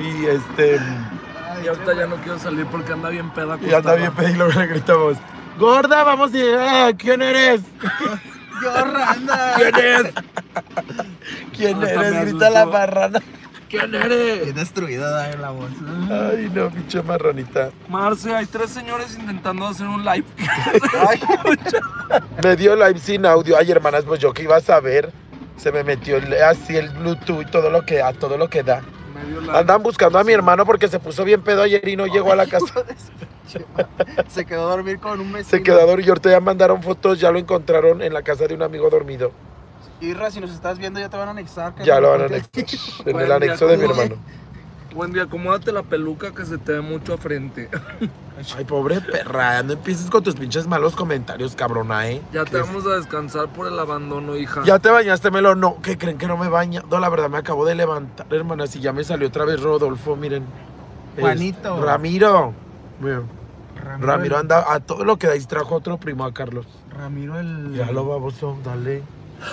Y Y ahorita ya no quiero salir porque anda bien peda. y anda bien peda y luego le gritamos, gorda, vamos a llegar, ¿quién eres? Yo, Randa. ¿Quién es? ¿Quién Hasta me eres? Grita asustó. la marrana. ¿Quién eres? Bien destruida en la voz. Ay, no, pinche marranita. Marce, hay 3 señores intentando hacer un live. Me dio live sin audio. Ay, hermanas, pues yo que iba a saber. Se me metió así el Bluetooth y todo lo que da. Medio live. Andan buscando a mi hermano porque se puso bien pedo ayer y no llegó a la casa. Se quedó a dormir con un vecino. Se quedó a dormir y ahorita ya mandaron fotos, ya lo encontraron en la casa de un amigo dormido. Irra, si nos estás viendo ya te van a anexar. Ya lo van a porque- anexar en Buen el día, anexo de mi ¿cómo? hermano. Buen día, acomódate la peluca que se te ve mucho a frente. Ay, pobre perra, no empieces con tus pinches malos comentarios, cabrona, Ya te vamos a descansar por el abandono, hija. ¿Ya te bañaste, Melo? No, ¿qué creen que no me baña? No, la verdad me acabo de levantar, hermanas, y ya me salió otra vez Rodolfo, miren. Juanito. Ramiro. Miren, Ramiro el- anda a todo lo que da, distrajo a otro primo, a Carlos. Ramiro el... Ya lo baboso, dale.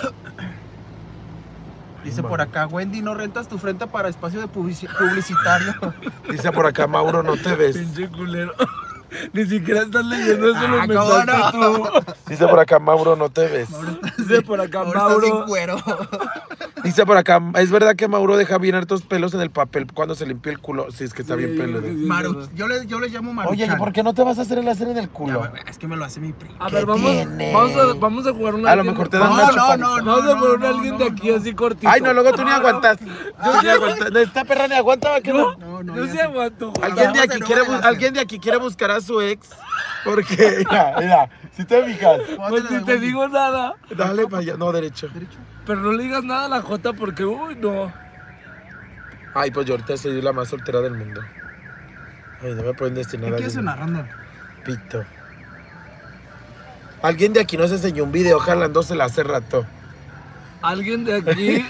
Dice por acá, Wendy, ¿no rentas tu frente para espacio de publicitario? Dice por acá, Mauro, no te ves. Pinche culero. Ni siquiera estás leyendo eso los ¿cómo mensajes no? tú. Dice por acá, Mauro, no te ves. Dice por acá, Ahora estás sin Mauro. cuero. Dice por acá, ¿es verdad que Mauro deja bien hartos pelos en el papel cuando se limpia el culo? Sí, es que está Sí, bien pelo. sí, sí. Maru, yo le llamo Maruchan. Oye, ¿y por qué no te vas a hacer el láser en el culo? Ya, es que me lo hace mi primo. A ver, ¿Qué tiene? vamos a jugar una. A lo mejor te dan No, una no, chupadita. no, Vamos a jugar no, alguien de aquí no. así cortito. Ay, no, luego tú ni aguantas. Tú ni aguantas. Esta perra ni aguanta, ¿va que no? No, Yo ya sí sé. aguanto. güey. ¿Alguien de, Vamos aquí de quiere, nuevo el láser. alguien de aquí quiere buscar a su ex? Porque, mira, si te fijas. Pues ni te digo nada. Dale para allá, no, derecho. ¿Derecho? Pero no le digas nada a la Jota porque, uy, no. Ay, pues yo ahorita soy la más soltera del mundo. Ay, no me pueden destinar ¿Qué a quieres alguien. cenar, Randa? Pito. Alguien de aquí nos enseñó un video jalándosela hace rato. Alguien de aquí.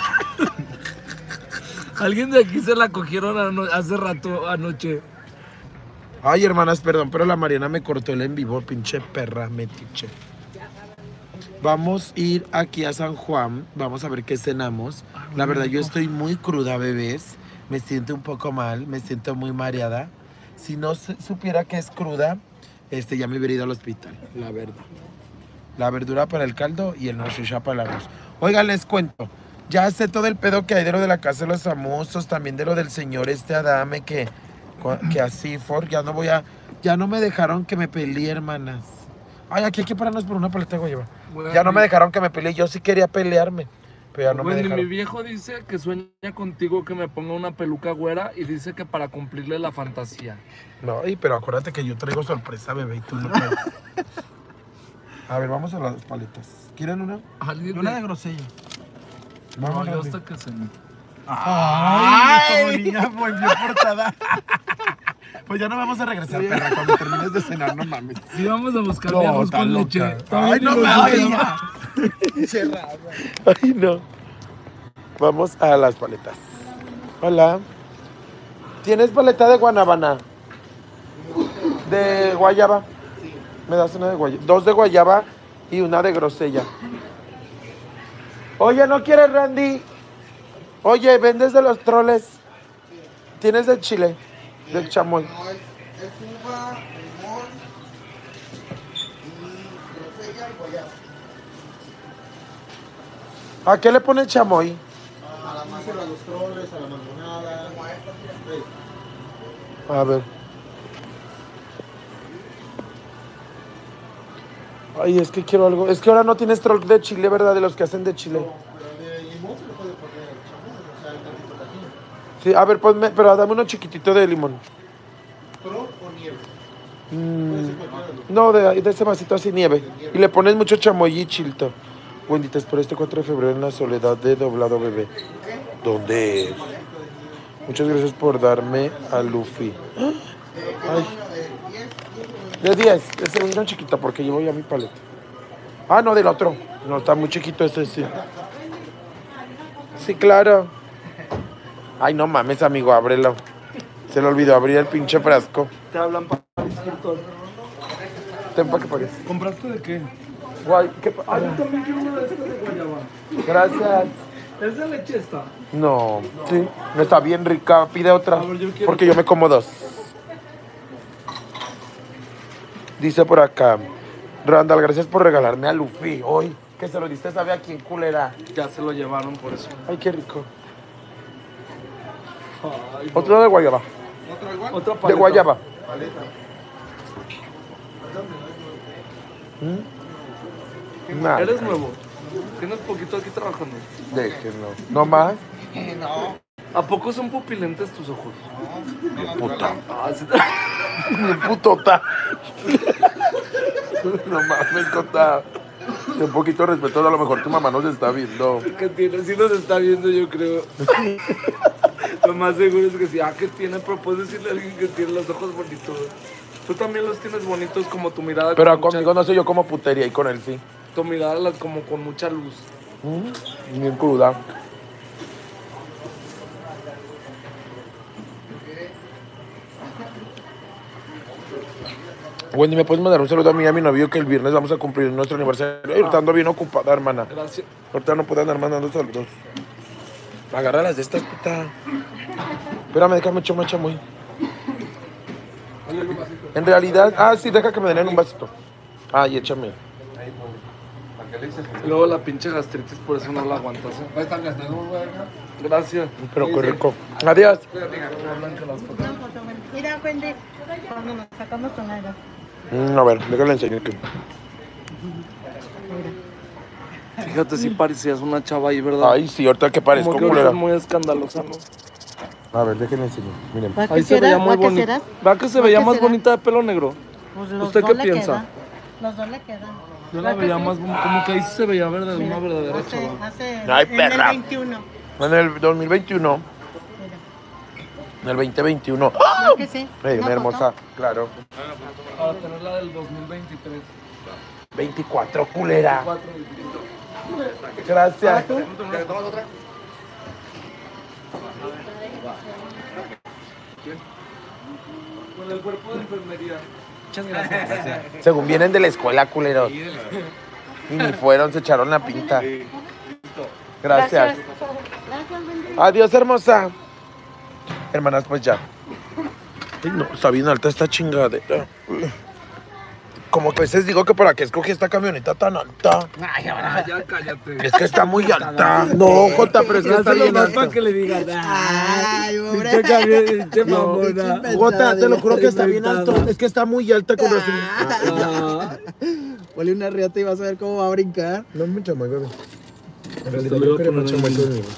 Alguien de aquí se la cogieron hace rato, anoche. Ay, hermanas, perdón, pero la Mariana me cortó el en vivo, pinche perra, metiche. Vamos a ir aquí a San Juan, vamos a ver qué cenamos. La verdad, yo estoy muy cruda, bebés. Me siento un poco mal, me siento muy mareada. Si no supiera que es cruda, ya me hubiera ido al hospital, la verdad. La verdura para el caldo y el nochucha para el arroz. Oigan, les cuento. Ya sé todo el pedo que hay de lo de la casa de los famosos, también de lo del señor Adame, que así, ya no me dejaron que me peleé, hermanas. Ay, aquí hay que pararnos por una paleta de guayaba. Bueno, Ya no me dejaron que me peleé, yo sí quería pelearme, pero ya no me Bueno, y mi dejaron. viejo dice que sueña contigo que me ponga una peluca güera y dice que para cumplirle la fantasía. No, pero acuérdate que yo traigo sorpresa, bebé, y tú no traes. A ver, vamos a las paletas. ¿Quieren una? Alguien Una de grosella. No, Vamos, yo Randy. hasta que se me... Ay, niña, volvió portada. Pues ya no vamos a regresar, perra, cuando termines de cenar, no mames. Sí, vamos a buscar No, arroz está con loca. leche. Ay, no Todavía mames. Cerrada. Ay, no. Vamos a las paletas. Hola. ¿Tienes paleta de guanábana? ¿De guayaba? Sí. ¿Me das una de guayaba? 2 de guayaba y una de grosella. Oye, ¿no quieres, Randy? Oye, ¿vendes de los troles? ¿Tienes de chile? Del chamoy. No, es uva, limón y grosella y guayaba. ¿A qué le pone chamoy? A la masa, a los troles, a la mangonada. A ver. Ay, es que quiero algo. Es que ahora no tienes troll de chile, ¿verdad? De los que hacen de chile. Pero de limón se le puede poner chamoy, o sea, el tantito tajín. Sí, a ver, ponme, pero dame uno chiquitito de limón. ¿Pro o nieve? Mm, Sí, cualquiera de los- no, de ese vasito así nieve. Y le pones mucho chamoy y chilto. Wendy, te espero este 4 de febrero en la Soledad de Doblado Bebé. ¿Dónde es? Muchas gracias por darme a Luffy. Ay. De 10, ese es un chiquito porque llevo ya mi paleta. Ah, no, del otro. No, está muy chiquito ese, sí. Sí, claro. Ay, no mames, amigo, ábrelo. Se le olvidó abrir el pinche frasco. Te hablan para escritor. Ten para que pagues. ¿Compraste de qué? Guay, ¿qué Ah, yo también quiero una de estas de guayaba. Gracias. ¿Es de leche esta? No, sí, está bien rica. Pide otra, A ver, yo quiero- porque yo me como dos. Dice por acá, Randall, gracias por regalarme a Luffy hoy. Que se lo diste, ¿sabe a quién, culera? Ya se lo llevaron por eso. Ay, qué rico. Ay, no. Otro de guayaba. ¿Otro igual? Otra De paleta. guayaba. Paleta. Nah, Eres nuevo. Tienes poquito aquí trabajando. déjenlo. ¿No más? No. ¿A poco son pupilentes tus ojos? Puta. Ah, sí. Mi putota. No mames, cota. Un poquito de respeto, a lo mejor tu mamá nos está viendo. ¿Qué tiene? Sí nos está viendo, yo creo. Lo más seguro es que sí. Ah, ¿qué tiene? Pero puedes decirle a alguien que tiene los ojos bonitos. Tú también los tienes bonitos como tu mirada. Pero con conmigo no sé yo como putería y con él sí. Tu mirada como con mucha luz. Bien cruda. Wendy, ¿me puedes mandar un saludo a mí y a mi novio que el viernes vamos a cumplir nuestro aniversario? Ay, ahorita ando bien ocupada, hermana. Gracias. Ahorita no puedo andar mandando saludos. Agárralas de estas, puta. Espérame, déjame echar una chamoy. En realidad, sí, deja que me den en un vasito. Ay, échame. Y luego la pinche gastritis, por eso no la aguantas. ¿eh? ¿Va a estar gastando, güey? Gracias. Pero qué rico. Adiós. Mira, Wendy, cuando nos sacamos con algo. A ver, déjale enseñar que. Fíjate si parecías una chava ahí, ¿verdad? Ay, sí, ahorita que parezco Como que ahorita culera. es muy escandalosa, ¿no? A ver, déjenle enseñar. Miren. ¿Va Ahí se veía muy bonita. ¿Va que se veía más bonita de pelo negro? Pues los ¿Usted dos qué le piensa? quedan. Los dos le quedan. Yo la veía más como que ahí sí se veía verde, una verdadera chava. Ay, en perra. el 21. En el 2021, Mira. en el 2021. ¿No que sí? Ey, Una una hermosa, foto. claro. Para tener la del 2023. 24, culera. 4. Gracias. Con el cuerpo de enfermería. Según vienen de la escuela, culeros. Y ni fueron, se echaron la pinta. Gracias. Gracias, Wendy. Adiós, hermosa. Hermanas, pues ya. Ay, no, está bien alta esta chingadera. Como que a veces digo que para qué escogí esta camioneta tan alta. Ah, ya cállate. Es que está muy alta. No, Jota, pero es que está bien alta. que le digas. Ay, pobre. Pinche camión, pinche mamona. Jota, te lo juro que está bien alto. Es que está muy alta con razón. Ah, Ponle una riata y vas a ver cómo va a brincar. No me chamoy, bebé. En realidad Esto lo yo voy a quería poner chamoy ahí. conmigo.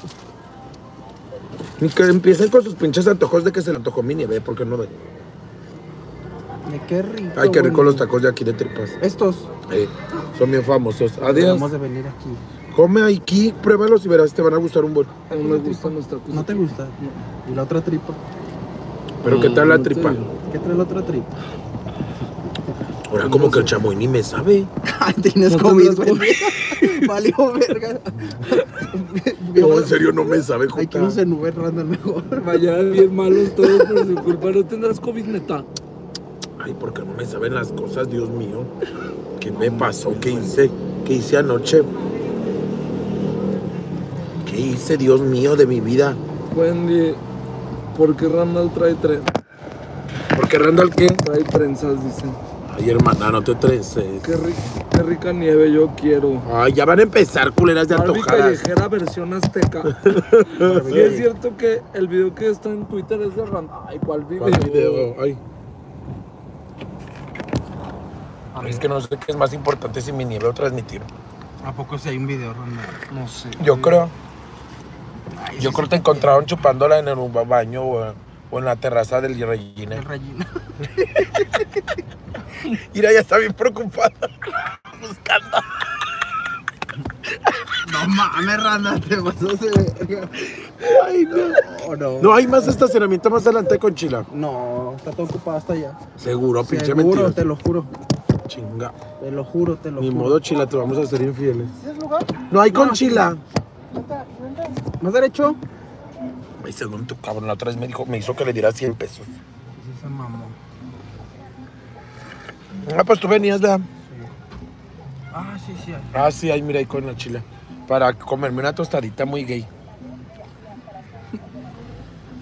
Ni que empiecen con sus pinches antojos de que se le antojó mi nieve, porque no doy. Qué rico. Ay, qué rico güey. los tacos de aquí de tripas. Estos. Son bien famosos. Adiós. Deberíamos de venir aquí. Come aquí, pruébalos y verás, te van a gustar un buen. a mí me gustan los tacos. ¿No te gusta? ¿Y la otra tripa? Pero ¿qué tal la no te tripa? digo. ¿Qué trae la otra tripa? Ahora como que el chamoy ni me sabe. Ay, tienes No COVID, tendrás güey. Valió verga. No, en serio no me sabe, Hay que Jota. irnos en Uber Randall mejor. Vaya bien malos todos por su culpa. No tendrás COVID, neta. Ay, porque no me saben las cosas, Dios mío. ¿Qué me pasó? ¿Qué hice? ¿Qué hice anoche? ¿Qué hice, Dios mío, de mi vida? Wendy, ¿por qué Randall trae Porque Randall, ¿qué? trae trenzas? Dicen. Ay, hermana, no te trences. Qué rica nieve yo quiero. Ay, ya van a empezar culeras de Barbie antojadas. callejera versión azteca. Sí es cierto que el video que está en Twitter es de Randall. Ay, ¿cuál video? ¿Cuál video? Ay. Es que no sé qué es más importante si mi nieve o transmitir. ¿A poco si hay un video, Randall? No sé. Yo creo. Yo creo que te encontraron chupándola en el baño o en la terraza del Regina. El relleno. Mira, ya está bien preocupada. Buscando. No mames, Randall, te pasó ese verga. Ay, no. No. No hay más estacionamiento más adelante con Chila. No, está todo ocupado hasta allá. Seguro, pinche Seguro, mentira. te lo juro. Chinga. Te lo juro, te lo Ni juro. modo, Chila, te vamos a hacer infieles. No hay con Chila. ¿Más derecho? Ay, según tu cabrón, la otra vez me hizo que le diera 100 pesos. Sí, se mamó. Ah, pues tú venías, ¿verdad? Ah, sí, sí. Ah, sí, ahí mira, ahí con la Chila. Para comerme una tostadita muy gay.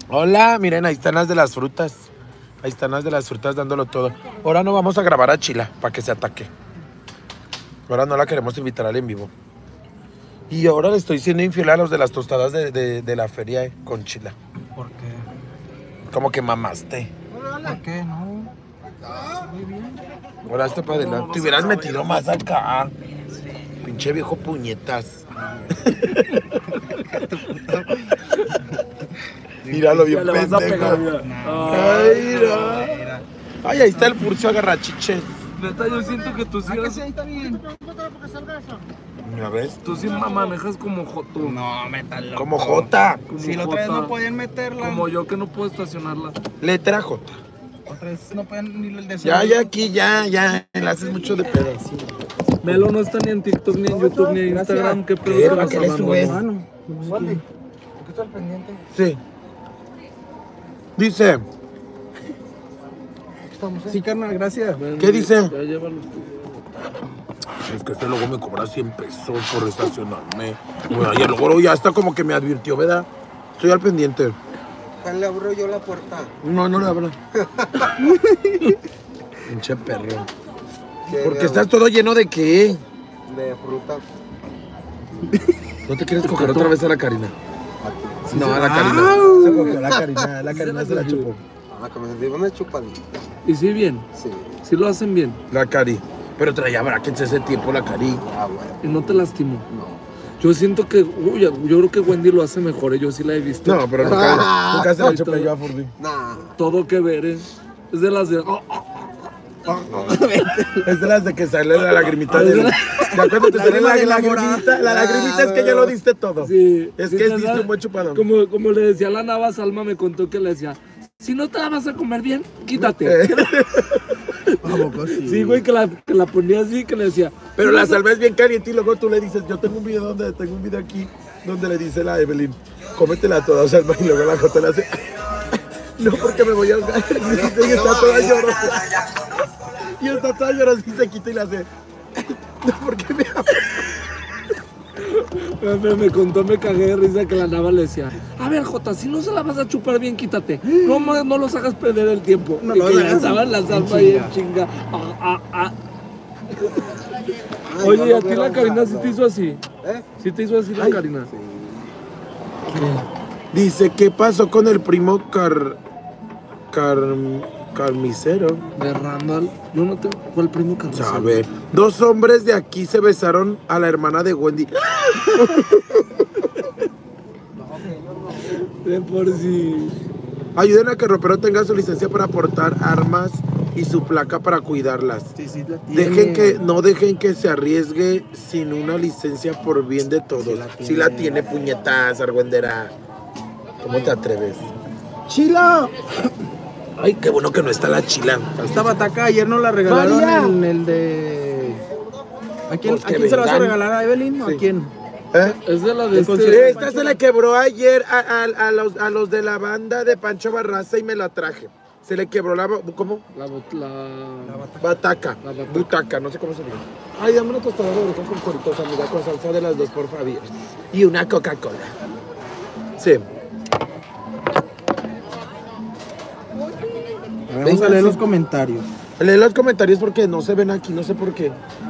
Hola, miren, ahí están las de las frutas. Ahí están las de las frutas dándolo todo. Ahora no vamos a grabar a Chila para que se ataque. Ahora no la queremos invitar al en vivo. Y ahora le estoy siendo infiel a los de las tostadas de la feria con Chila. ¿Por qué? Como que mamaste. ¿Por qué? No. Ahora para adelante. Te hubieras metido más acá. Pinche viejo puñetas. Míralo bien Ya le vas a pegar, pendejo. mira. Ay, mira. Ay, ahí está el Furcio agarrachiches. Neta, yo siento que tú sí, ¿Ah, que eres- sí? Ahí está bien. Mira, ¿ves? tú sí manejas como joto. No, métalo. Como J. Como Si la otra vez jota. no podían meterla. Como yo que no puedo estacionarla. Letra J. Otra vez no pueden ni el deseo. Ya, aquí, ya. Le haces mucho de pedo. Melo no está ni en TikTok, ni en YouTube, ni en Instagram. ¿Qué pedo ¿Qué? estás ¿Para qué le hablando? subes? ¿Por qué está al pendiente? Sí. Dice, Sí, carnal, gracias. Ven, ¿Qué dice? Ya llévalo. es que este luego me cobra 100 pesos por estacionarme. Bueno, ayer luego ya está como que me advirtió, ¿verdad? Estoy al pendiente. Le abro yo la puerta. No le abro. Pinche perro. Porque estás todo lleno de qué. De fruta. ¿No te quieres coger otra vez a la Karina? No, a la Karina. Se cogió a la Karina. La Karina se la chupó. Ah, que me sentí una chupadita. Y sí, bien. Sí. Sí lo hacen bien. La Cari. Pero traía brackets ese tiempo la Cari. Ah, bueno. Y no te lastimó. No. Yo siento que, uy, yo creo que Wendy lo hace mejor. Yo sí la he visto. No, pero nunca se la chupé yo a Furby. Nah. Todo que ver, ¿eh? Es de las de. Es de las de que sale la lagrimita de... Ya cuando te sale la lagrimita, la lagrimita es que ya lo diste todo. Sí. Es Sí, que te diste da- un buen chupadón. Como le decía la Nava, Salma me contó que le decía: si no te la vas a comer bien, quítate. Sí, güey, que la ponía así, que le decía. Pero "Si la vas a-". salva es bien caliente y luego tú le dices, yo tengo un video aquí donde le dice la Evelyn, cómetela toda, Salma, y luego la Jota le hace, no, porque me voy a ahogar. Y está toda llorando. Y está toda llorando y se quita y le hace, no, porque me Me contó, me cagué de risa que la Nava le decía: a ver, Jota, si no se la vas a chupar bien, quítate. No los hagas perder el tiempo. No Y los que ya hagas estaban la en Salma ahí en chinga. chinga. Oye, ¿y a ti la Karina sí te hizo así? ¿Eh? ¿Sí te hizo así la Karina? Dice, ¿qué pasó con el primo carnicero? De Randall. Yo no tengo. ¿Cuál primo carnicero? Sabe, 2 hombres de aquí se besaron a la hermana de Wendy. De por sí. Ayuden a que Ropero tenga su licencia para portar armas y su placa para cuidarlas. Sí, sí, la No dejen que se arriesgue sin una licencia por bien de todos. Si la tiene, puñetas, argüendera. ¿Cómo te atreves? ¡Chila! Ay, qué bueno que no está la Chila. Esta bataca ayer nos la regalaron María. en el de... ¿A quién, Pues ¿a que quién se la vas a vengan. regalar? ¿A Evelyn o Sí. a quién? ¿Eh? Es de la de Esta se le quebró ayer a los de la banda de Pancho Barraza y me la traje. Se le quebró la... ¿Cómo? La Bataca. La bataca. Butaca, no sé cómo se llama. Ay, dame una tostada de oreja con coritos, amiga, con salsa de las 2, por favor. Y una Coca-Cola. Sí. Vamos a leer los comentarios. Lee los comentarios porque no se ven aquí, no sé por qué.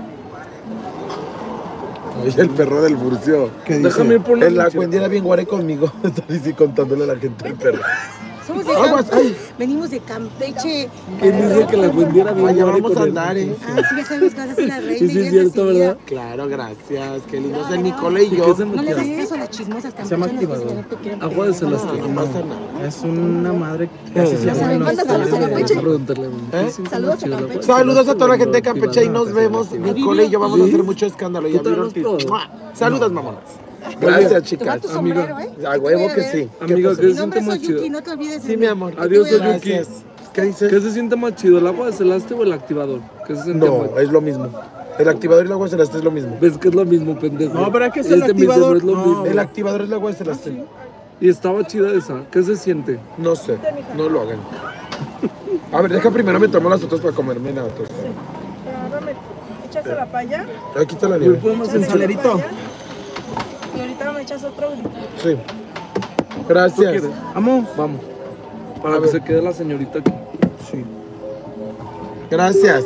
Ay, el perro del Furcio. ¿Qué dice? Déjame ir por una En la noche. Wendy era bien guare conmigo. Está así contándole a la gente el perro. Somos de Aguas, ay. Venimos de Campeche. ¿Quién dice que la Wendy era bien Allá guare vamos con a él? andar, Ah, sí, ya sabemos que vas a hacer la reina. Sí, sí, y es eres cierto, recibida. ¿verdad? Claro, gracias. Qué lindo es el Nicole y ¿Y yo. qué se No le metió? hagas caso a las chismosas Se llama campechanas que activador. no te quieren Agua de pegar. Celeste. No pasa nada. Es una madre que así se Ya saben, llama. manda saludos a Campeche. Vamos a preguntarle. ¿Eh? Saludos a Campeche. Saludos a toda la gente de Campeche y nos vemos. Nicole y yo vamos a hacer mucho escándalo. Ya ¿Tú te vieron lo has que- probado? ¡Mua! Saludos, mamonas. Gracias, Te va chicas. tu sombrero, ¿eh? A huevo que sí. Amigo, pasó? ¿qué Mi se nombre siente más es Yuki, chido? no te olvides de Sí, mí. mi amor. Adiós, Te voy a- Yuki. Gracias. ¿Qué ¿Qué dices? se siente más chido, el agua de celeste o el activador? ¿Qué se siente más? No, es lo mismo. El activador y el agua celeste es lo mismo. Ves que es lo mismo, pendejo. No, pero es que es Este el me dice, activador. no es lo No. mismo. El activador es el agua celeste. Y estaba chida esa. ¿Qué se siente? No sé, no lo hagan. A ver, deja primero me tomo las otras para comerme la otra. Echas a la paya Aquí está la Güey, nieve. podemos El enchilar. salerito. y ahorita me echas otro. Sí. Gracias. quieres? Vamos. Para A que ver. se quede la señorita aquí. Sí. Gracias.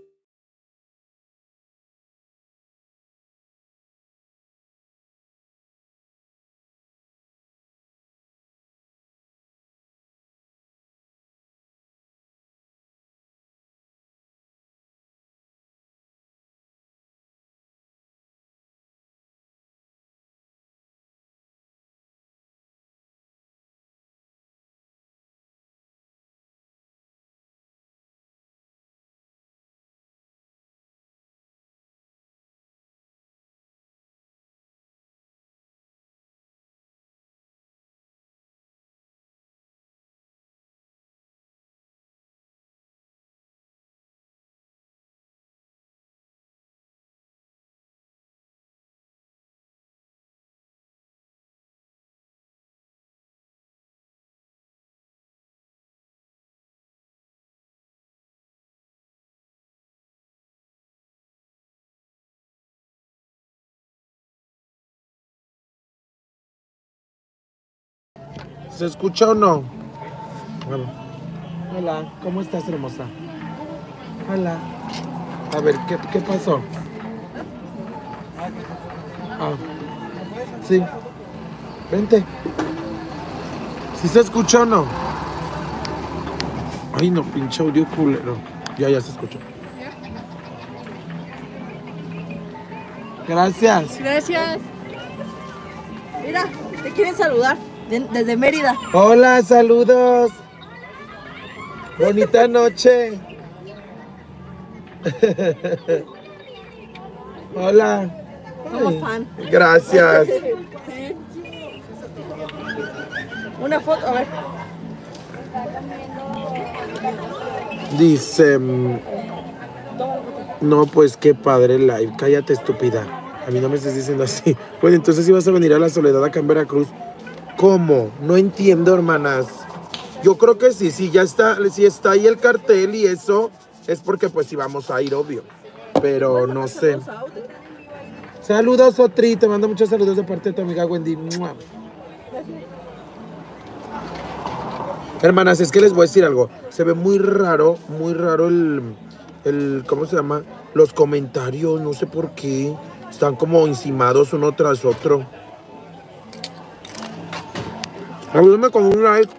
¿Se escucha o no? Bueno. Hola, ¿cómo estás, hermosa? Hola. A ver, ¿qué pasó? Ah, sí. Vente. ¿Sí se escucha o no? Ay, no, pinche audio culero. Ya se escuchó. Gracias. Gracias. Mira, te quieren saludar desde Mérida. Hola, saludos. Bonita noche. Hola. Somos Ay, fan. gracias. Sí. Una foto, a ver. Dice, no, pues qué padre el live. Cállate, estúpida. A mí no me estés diciendo así. Bueno, entonces ibas a venir a la Soledad acá en Veracruz. ¿Cómo? No entiendo, hermanas. Yo creo que sí, ya está, si está ahí el cartel y eso, es porque pues sí vamos a ir, obvio. Pero no sé. Saludos, Otri, te mando muchos saludos de parte de tu amiga Wendy. ¡Mua! Hermanas, es que les voy a decir algo. Se ve muy raro el ¿cómo se llama? Los comentarios, no sé por qué. Están como encimados uno tras otro. Ayúdame con un like.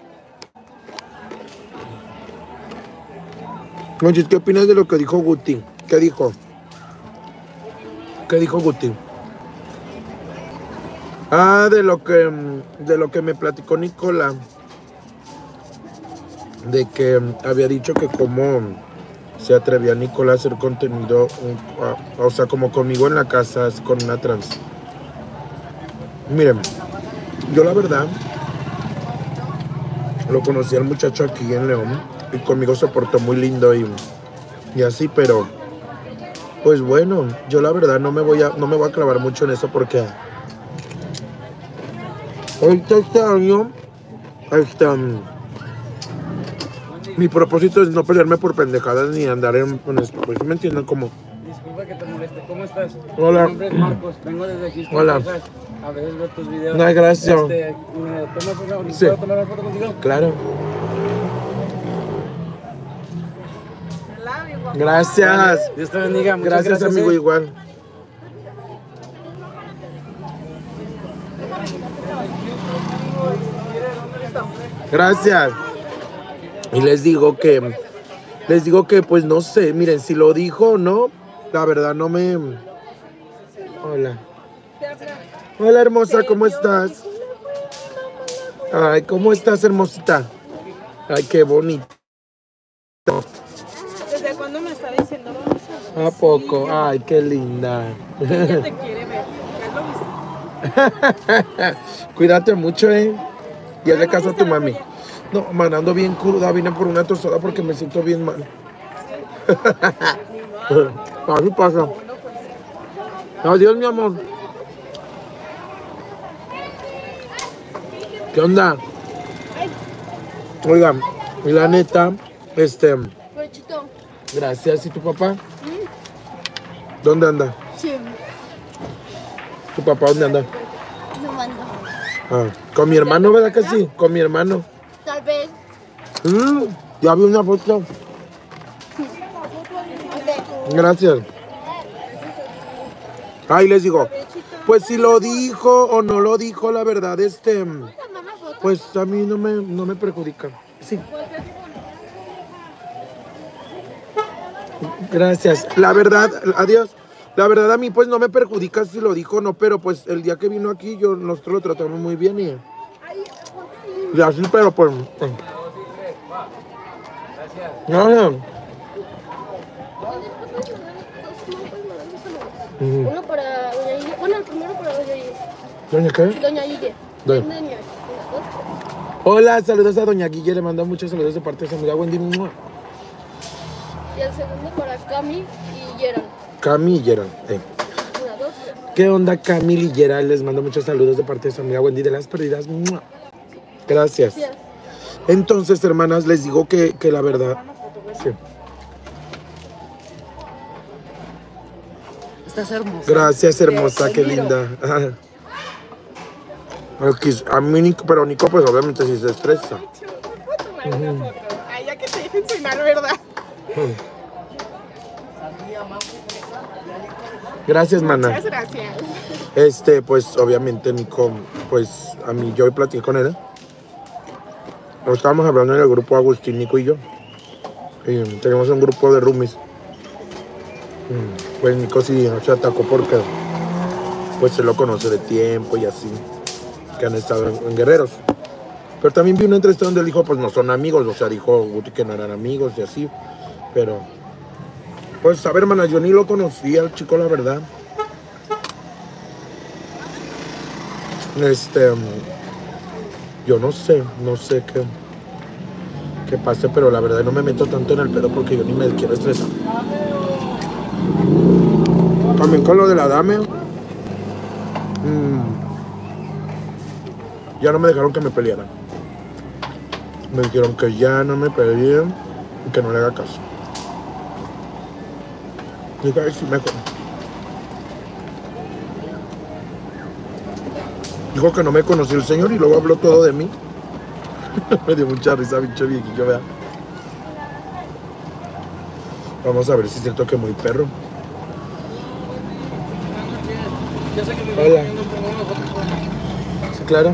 Manchis, ¿qué opinas de lo que dijo Guti? ¿Qué dijo? ¿Qué dijo Guti? Ah, de lo que me platicó Nicola. De que había dicho que cómo se atrevía Nicola a hacer contenido, o sea, como conmigo en la casa, con una trans. Miren, yo la verdad lo conocí al muchacho aquí en León y conmigo se portó muy lindo y así, pero pues bueno, yo la verdad no me voy a clavar mucho en eso porque ahorita este año mi propósito es no pelearme por pendejadas ni andar en esto, pues me entienden como. Disculpa que te moleste, ¿cómo estás? Hola. Mi nombre es Marcos, vengo desde Houston, Hola. Texas. A veces veo tus videos. No, gracias. Sí. ¿Puedo tomar una foto contigo? Claro. Gracias. Dios te bendiga. Muchas Gracias, amigo, igual. Gracias. Y les digo que pues no sé, miren, si lo dijo o no, la verdad no me. Hola. Hola, hermosa, ¿cómo estás? Ay, ¿cómo estás, hermosita? Ay, qué bonito. ¿Desde cuándo me está diciendo vamos ¿A poco? Ay, qué linda. Ella te quiere ver. ¿Ya lo viste? Cuídate mucho, y hazle caso a tu mami. No, man, ando bien cruda, vine por una tostada porque me siento bien mal. Así pasa. Adiós, mi amor. ¿Qué onda? Oigan, y la neta, Provechito. gracias. ¿Y tu papá? ¿Dónde anda? Sí, ¿Tu papá dónde anda? me mando. Ah, con mi hermano, ¿verdad que sí? Con mi hermano. Tal vez. Ya vi una foto. Ok. Gracias. Ay, les digo, pues si lo dijo o no lo dijo, la verdad, pues a mí no me perjudica. Sí. Gracias. La verdad, adiós. La verdad a mí pues no me perjudica si lo dijo o no, pero pues el día que vino aquí nosotros lo tratamos muy bien y así, pero pues... No. Uno para Doña Guille. Bueno, el primero para Doña Guille. ¿Doña qué? Doña Guille. Doña. Hola, saludos a Doña Guille, le mando muchos saludos de parte de su amiga Wendy. ¡Mua! Y el segundo para Cami y Gerald. Cami y Gerald. Una, dos, tres. ¿Qué onda, Camil y Gerald? Les mando muchos saludos de parte de su amiga Wendy de las Perdidas. ¡Mua! Gracias. Gracias. Entonces, hermanas, les digo que la verdad... Sí. Estás hermosa. Gracias, hermosa, qué linda. Ajá. A mí, Nico, pero Nico, pues obviamente sí se estresa. Ay, ya que te dicen sonar, ¿verdad? Gracias, mana. Muchas gracias. Pues obviamente Nico, pues a mí yo platiqué con él. Nos estábamos hablando en el grupo Agustín, Nico y yo. Y tenemos un grupo de roomies. Pues Nico sí se atacó porque pues se lo conoce de tiempo y así, que han estado en Guerreros. Pero también vi una entrevista donde él dijo, pues no son amigos, o sea, dijo Guti que no eran amigos y así. Pero, pues a ver, hermana, yo ni lo conocía al chico, la verdad. Yo no sé qué pase, pero la verdad no me meto tanto en el pedo porque yo ni me quiero estresar. También con lo de la dame, ya no me dejaron que me pelearan. Me dijeron que ya no me peleen y que no le haga caso. Dije, ay, sí, mejor. Dijo que no me conoció el señor y luego habló todo de mí. Me dio mucha risa, pinche viejillo, vea. Vamos a ver si es cierto que muy perro. Hola. Sí, claro.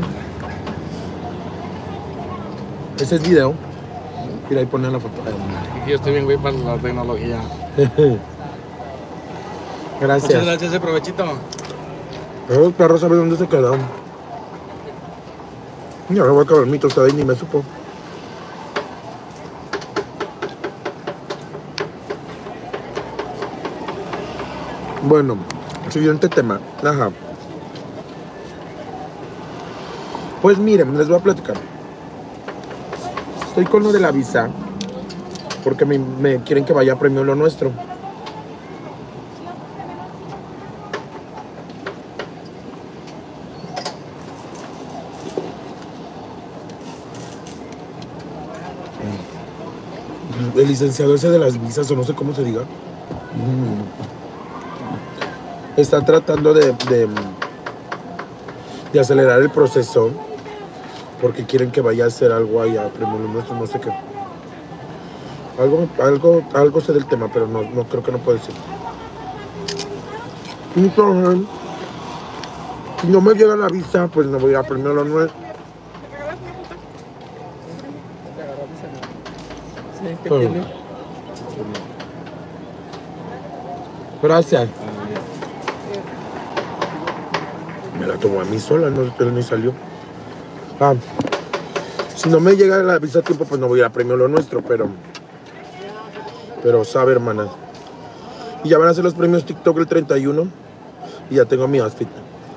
Ese es video. Mira, ahí ponen la foto. Yo estoy bien, güey, para la tecnología. Gracias. Muchas gracias, de provechito. Los perros saben dónde se quedaron. Y ahora voy a acabar mi tostada y ni me supo. Bueno, siguiente tema. Ajá. Pues miren, les voy a platicar. Estoy con lo de la visa porque me quieren que vaya a Premio Lo Nuestro. El licenciado ese de las visas, o no sé cómo se diga, está tratando de acelerar el proceso porque quieren que vaya a hacer algo allá a Premio Lo Nuestro, no sé qué. Algo sé del tema, pero no creo que no puedo decir. Entonces, si no me llega la visa, pues no voy a Premio Lo Nuestro. Gracias. Me la tomó a mí sola, no, pero ni salió. Si no me llega la visa a tiempo, pues no voy a Premio Lo Nuestro, pero sabe, hermanas. Y ya van a ser los premios TikTok el 31 y ya tengo mi outfit.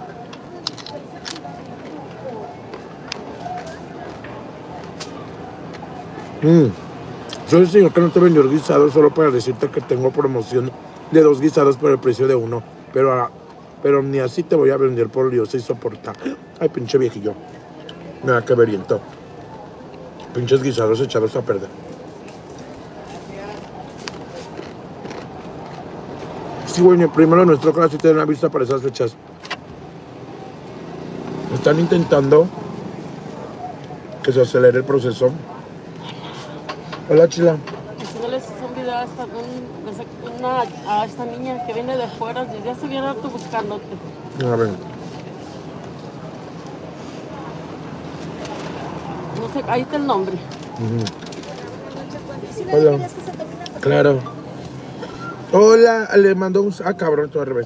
Soy el señor que no te vendió el guisado solo para decirte que tengo promoción de 2 guisados por el precio de 1. Pero ni así te voy a vender por Dios y soportar. Ay, pinche viejillo. Nada que veriento. Pinches guisados echados a perder. Sí, bueno, primero nuestro casi te da una vista para esas fechas. Están intentando que se acelere el proceso. Hola, Chila. Si no les hice un video a esta niña que viene de fuera, ya se viene harto buscándote. A ver. No sé, ahí está el nombre. Hola. Claro. Hola, le mandó un... Ah, cabrón, todo al revés.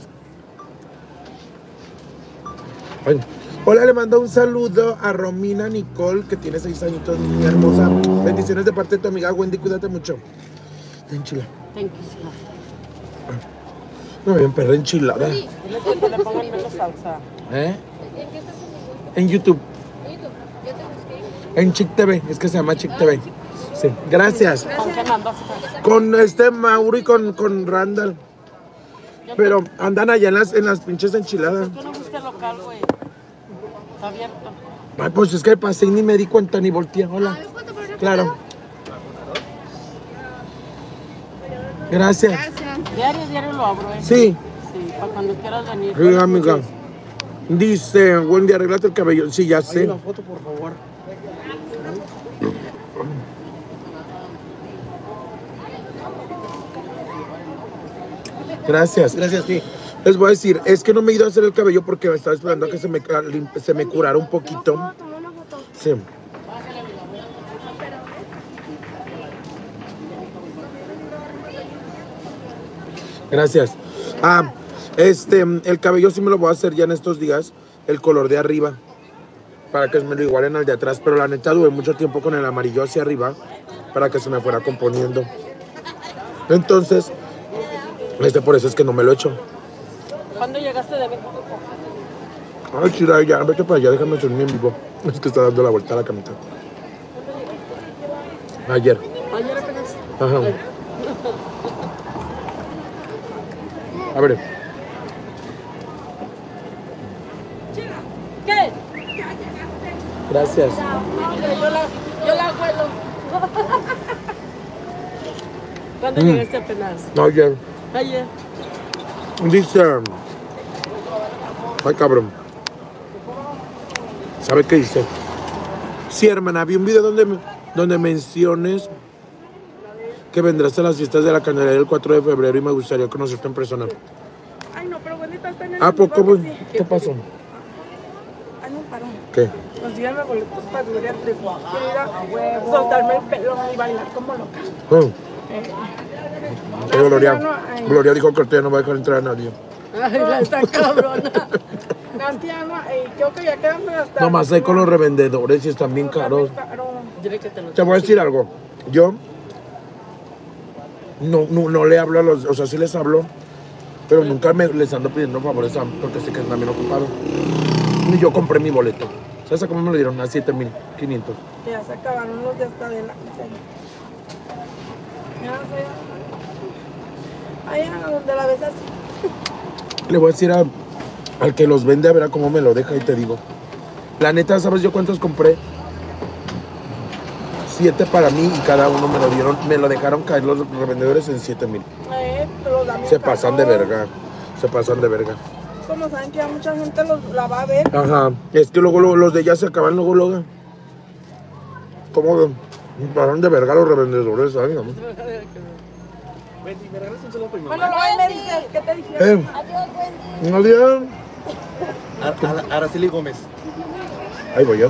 Ay. Hola, le mando un saludo a Romina Nicole, que tiene 6 añitos, niña hermosa. Bendiciones de parte de tu amiga Wendy, cuídate mucho. Enchilada. Thank you, sir. No, bien perra enchilada. Dile que le pongan menos salsa. ¿Eh? ¿En qué estás En YouTube. en YouTube? Ya te busqué. En Chick TV. Es que se llama Chick TV. Sí. Gracias. ¿Con qué mandas? Con Mauro y con Randall. Pero andan allá en las pinches enchiladas. ¿Por qué no fuiste al local, güey? Está abierto. Ay, pues es que pasé y ni me di cuenta ni volteé. Hola. Claro. Gracias. Diario lo abro, ¿eh? Sí. Sí, para cuando quieras venir. Sí, amiga. Dice, Wendy, arreglate el cabello. Sí, ya sé. Una foto, por favor. Gracias. Gracias, sí. Les voy a decir, es que no me he ido a hacer el cabello porque me estaba esperando a que se me curara un poquito. Toma una foto. Sí. Gracias. Ah, el cabello sí me lo voy a hacer ya en estos días, el color de arriba, para que me lo igualen al de atrás, pero la neta duré mucho tiempo con el amarillo hacia arriba, para que se me fuera componiendo. Entonces, por eso es que no me lo he hecho. ¿Cuándo llegaste de México? Ay, chira, ya, vete para allá, déjame subirme en vivo. Es que está dando la vuelta a la camita. Ayer. Ayer apenas. Ajá. A ver. ¿Qué? Gracias. Yo la huelo. ¿Cuándo llegaste apenas? No, ayer. Ayer. Dice. Ay, cabrón. ¿Sabe qué dice? Sí, hermana, vi un video donde menciones que vendrás a las fiestas de la Candelaria el 4 de febrero y me gustaría conocerte en persona. Ay, no, pero bonita está en el. ¿A poco? lugar que sí. ¿Qué pasó? Ay, no paró. ¿Qué? Consíganme boletos para Gloria Trevi. Quiero ir a soltarme el pelo y bailar como loca. Oh. Gloria, Ay. Gloria dijo que usted no va a dejar entrar a nadie. Ay, la está cabrona. Cristiano, creo que ya quedan hasta. Nomás hay con los revendedores y están bien caros. Dile que te lo Te voy a decir algo. Yo no le hablo a los, o sea, sí les hablo, pero nunca les ando pidiendo favores porque sé que están bien ocupados. Y yo compré mi boleto. ¿Sabes a cómo me lo dieron? A 7,500. Ya se acabaron los de hasta adelante. Ya sé. Ahí a donde la ves así. Le voy a decir al que los vende a ver a cómo me lo deja y te digo. La neta, ¿sabes yo cuántos compré? 7 para mí y cada uno me lo dejaron caer los revendedores en 7,000. Los da bien Se pasan de caros. verga. Se pasan de verga. Como saben que ya mucha gente la va a ver. Ajá. Es que luego los de ella se acaban luego. ¿Cómo pasan de verga los revendedores? ¿Sabes? Wendy, ¿me regalas un saludo para mi Bueno, mamá? luego me dices, ¿qué te dijeron? Adiós. Araceli Gómez. Ahí voy yo.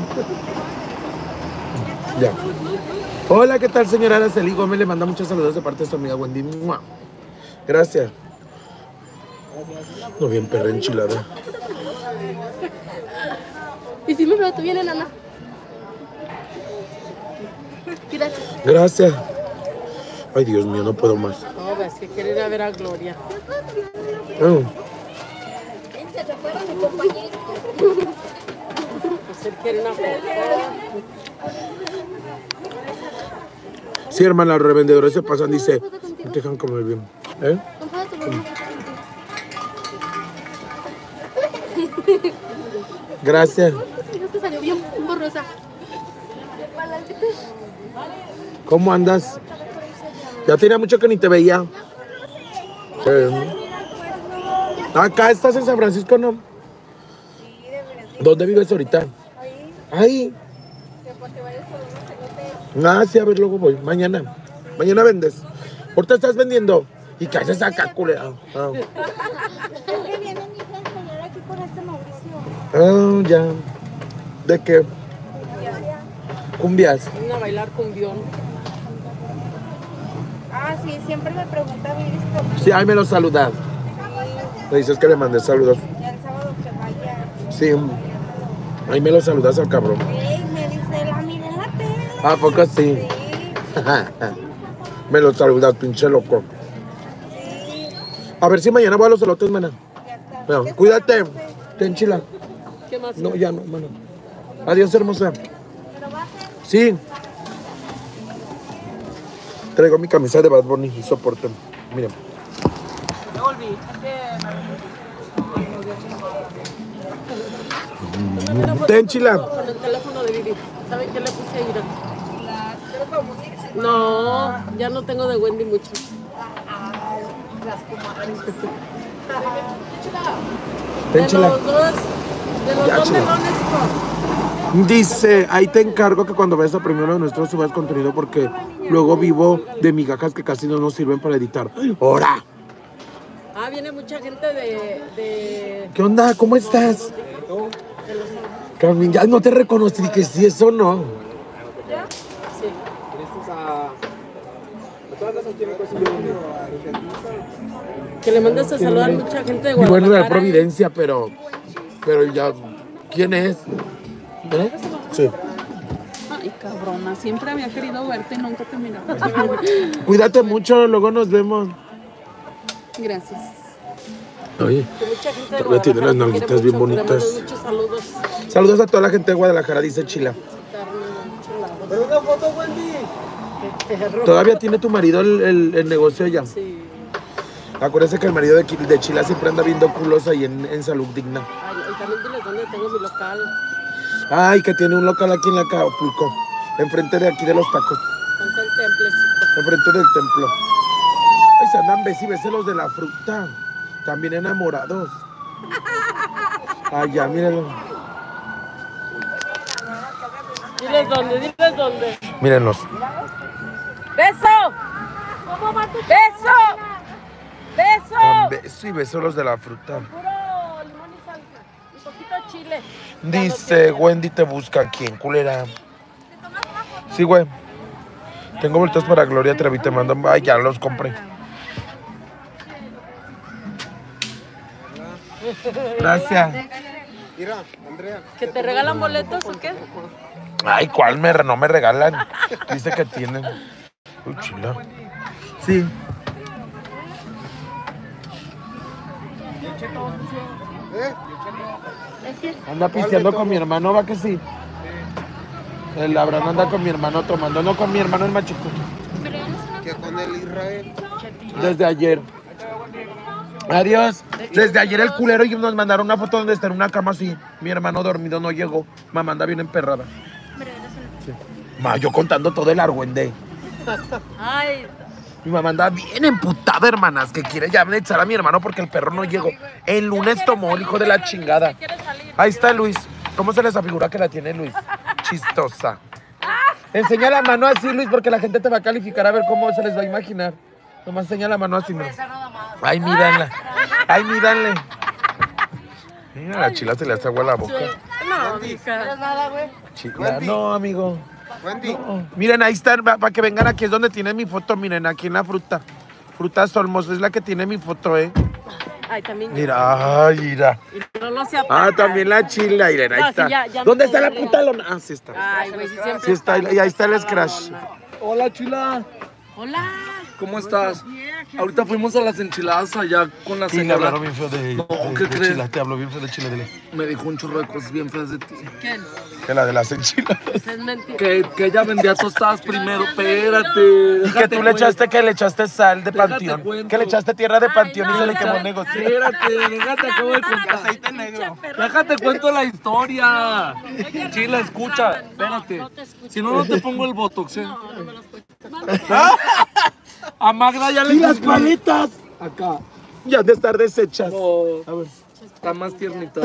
Ya. Hola, ¿qué tal, señora Araceli Gómez? Le manda muchos saludos de parte de su amiga Wendy. ¡Mua! Gracias. No, bien perra enchilada. Y si me veo, tú vienes, Ana. Gracias. Gracias. Ay, Dios mío, no puedo más. No, ves que quiere ir a ver a Gloria. Se fuera mi compañero. Pues él quiere una foto. Sí, hermana, los revendedores se pasan, dice. No te dejan comer bien. ¿Eh? Gracias. Te salió bien borrosa. ¿Cómo andas? Ya tenía mucho que ni te veía. Acá estás en San Francisco, ¿no? ¿Dónde vives ahorita? Ahí. Ah, sí, a ver, luego voy. Mañana. Mañana vendes. Ahorita estás vendiendo. ¿Y qué haces acá, culera? Ah. Es que viene mi hija a enseñar aquí con este Mauricio. Ah, ya. ¿De qué? Cumbias. Vine a bailar cumbión. Ah, sí, siempre me pregunta Viris por Sí, ahí me lo saludas. Le dices que le mandé saludos. ya el sábado que vaya. Sí. Ahí me lo saludas al cabrón. Ey, me dice, la miré en la tele. ¿A poco sí? Sí, Me lo saludas, pinche loco. sí, A ver si mañana voy a los elotes, mana. ya está. Bueno, ¿Qué cuídate. está? Ten chila. ¿Qué más? No, ya no, mana. Adiós, hermosa. Pero va a ser. Sí. Traigo mi camisa de Bad Bunny y soporten. Miren. Ya volví. Ten chila. Con el teléfono de Vivi. ¿Saben qué le puse a Ira? No, ya no tengo de Wendy mucho. Ten De chila. los dos, Ya, chila. melones con. Dice, ahí te encargo que cuando vayas a primero de nuestro subas contenido porque luego vivo de migajas que casi no nos sirven para editar. ¡Hora! Ah, viene mucha gente de ¿Qué onda? ¿Cómo estás? Carmen, ya no te reconocí que sí, eso no. Sí. Que le mandes a saludar a mucha gente de Vivo en Real Guadalajara. Providencia, pero ya, ¿quién es? ¿Eh? Sí. Ay, cabrona, siempre había querido verte y nunca te miraba. Cuídate mucho, luego nos vemos. Gracias. Oye, Que mucha gente de todavía tiene las Guadalajara te nalguitas quiere bien mucho, que le mandes bonitas. Muchos saludos. Saludos a toda la gente de Guadalajara, dice Chila. Pero una foto, Wendy. Qué perro. ¿Todavía tiene tu marido el negocio allá? Sí. Acuérdense que el marido de Chila siempre anda viendo culos ahí en Salud Digna. Ay, y también diles dónde tengo mi local. Ay, que tiene un local aquí en la Acapulco, enfrente de aquí de los tacos, Ponte el templecito. enfrente del templo. Ay, se andan besi los de la fruta, también enamorados. Ay, ya, mírenlo. Diles dónde. Mírenlos. ¡Beso! ¡Beso! ¡Beso! Tan beso y beso los de la fruta. Puro limón y salsa. Un poquito de chile. Dice, Wendy te busca. ¿Quién, culera? Sí, güey. Tengo vueltas para Gloria Trevi, te mando. Ay, ya los compré. Gracias. Mira, Andrea. ¿Que te regalan boletos o qué? Ay, ¿cuál no me regalan? Dice que tienen. Uy, chila. Sí. Anda pisteando con mi hermano, va que sí. El Abraham anda con mi hermano tomando, no con mi hermano el machico. Que con el Israel. Desde ayer. Adiós. Desde ayer el culero y nos mandaron una foto donde está en una cama así. Mi hermano dormido no llegó. Mamá anda bien emperrada. Sí. Ma, yo contando todo el argüende. Ay, Mi mamá anda bien emputada, hermanas, que quiere ya echar a mi hermano porque el perro no llegó. El lunes tomó el hijo de la chingada. Ahí está Luis. ¿Cómo se les afigura que la tiene Luis? Chistosa. Enseña la mano así, Luis, porque la gente te va a calificar a ver cómo se les va a imaginar. Nomás enseña la mano así, ¿no? Ay, míranla. Ay, míranle. Mira, a la chila se le hace agua a la boca. no, mija. Chila, no, amigo. Wendy. No. Miren, ahí están, para que vengan aquí, es donde tiene mi foto. Miren, aquí en la fruta. Fruta Solmos, es la que tiene mi foto, ¿eh? Ay, también. Mira, ay, mira. No, no se Ah, apaga. también la chila, miren, ahí No, sí, está. ya ¿Dónde me está la duele. puta lona? Ah, sí está. Ay, güey, si siempre Sí está, y ahí está el scratch. Hola, chila. Hola. ¿Cómo estás? Ahorita fuimos a las enchiladas allá con la Sí, le señora. hablaron bien feo de, No, de- ¿qué de crees? Chila, te habló bien feo de Chile, dile. Me dijo un chorro de cosas bien feas de ti. ¿Quién? Que la de las enchiladas. Es mentira. Que ella vendía tostadas primero. Espérate. Y que tú le echaste sal de Déjate panteón. cuento. Que le echaste tierra de panteón y no, se le no, quemó no. el negocio. Espérate, déjate, acabo de contar. Aceite negro. Déjate, cuento la historia. Chila, escucha. Espérate. No te escucho. Si no, no te pongo el botox, ¿eh? A Magda ya le Y las cumplí. paletas Acá. ya han de estar deshechas. No. A ver. Está más tiernita.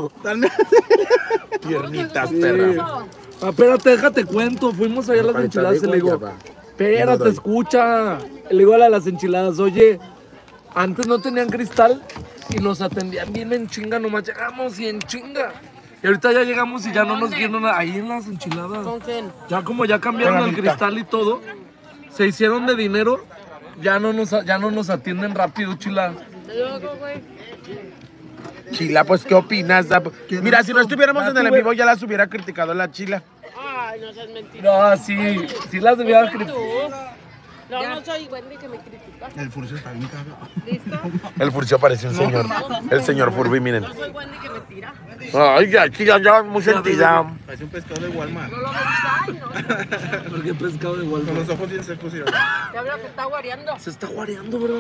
Piernitas, Sí. perra. Ah, espérate, déjate cuento. Fuimos allá a las Ahorita enchiladas y digo, le digo, ya va. espérate, doy. escucha. Le digo a la de las enchiladas, oye, antes no tenían cristal y los atendían bien en chinga, nomás llegamos y en chinga. Y ahorita ya llegamos y ya no nos quieren ahí en las enchiladas. ¿Con quién? Ya como ya cambiaron el Juanita. cristal y todo, se hicieron de dinero, ya no nos atienden rápido, chila. Luego, güey. Chila, pues, ¿qué opinas? Mira, si no estuviéramos en el en vivo, ya las hubiera criticado la Chila. Ay, no seas mentira. No, sí las debía criticar. No, no soy Wendy que me critica. El Furcio está bien caro. ¿Listo? El Furcio parece un señor. El señor Furby, miren. No soy Wendy que me tira. Ay, ya, Chila, ya muy sentida. Parece un pescado de Walmart. No lo ves, ¿no? Porque pescado de Con Walmart. los ojos bien secos. Te habla que está guareando. Se está guareando, ¿verdad?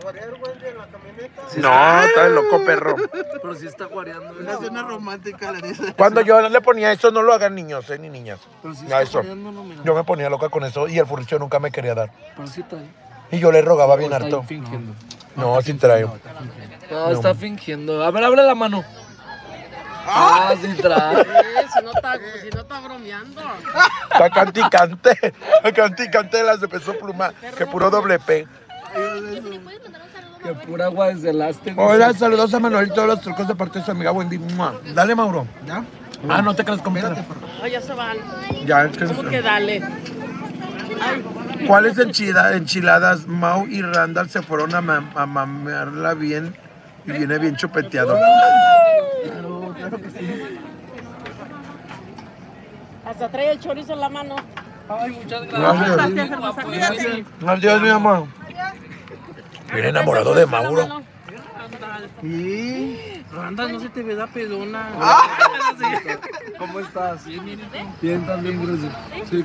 No, está de loco, perro. Pero sí está guareando. Una cena romántica, la dice. Cuando yo le ponía eso, no lo hagan niños, ni niñas. Pero sí No, está eso. guareando, no, mira. Yo me ponía loca con eso y el Furcio nunca me quería dar. Pero sí está ahí. Y yo le rogaba bien Está ahí harto. fingiendo. No, sin trae. No, está fingiendo. A ver, abre la mano. Ah, sí trae. Si no está bromeando. Está canticante. Canticante de las de Peso Pluma. Que puro doble P. Que pura agua desde el aste. Hola, saludos a Manuel y todos los trucos de parte de su amiga Wendy. ¡Mua! Dale, Mauro. ¿Ya? Ah, no te creas con Ay, ya se van. Ya, es que ¿Cómo que dale? ¿Cuáles enchiladas? Mau y Randall se fueron a mamarla bien y viene bien chupeteado. Claro que sí. Hasta trae el chorizo en la mano. Ay, muchas Gracias. gracias. Adiós, mi amor. Bien enamorado de Mauro. Y... Randall, no se te ve da pedona. ¿Cómo estás? Bien, también, gracias. Sí,